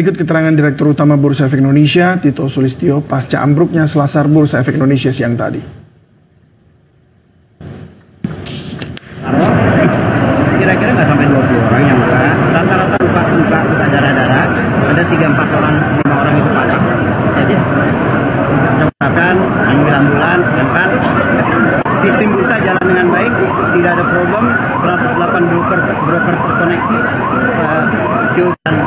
Ikut keterangan Direktur Utama Bursa Efek Indonesia, Tito Sulistyo, pasca ambruknya selasar Bursa Efek Indonesia siang tadi. Kira-kira nggak sampai 20 orang yang luka. Rata-rata luka darah-darah. Ada 3-4 orang, 5 orang itu patah. Jadi, cepat ambil ambulans, angkat. Sistem bursa jalan dengan baik, tidak ada problem. 108 broker terkoneksi.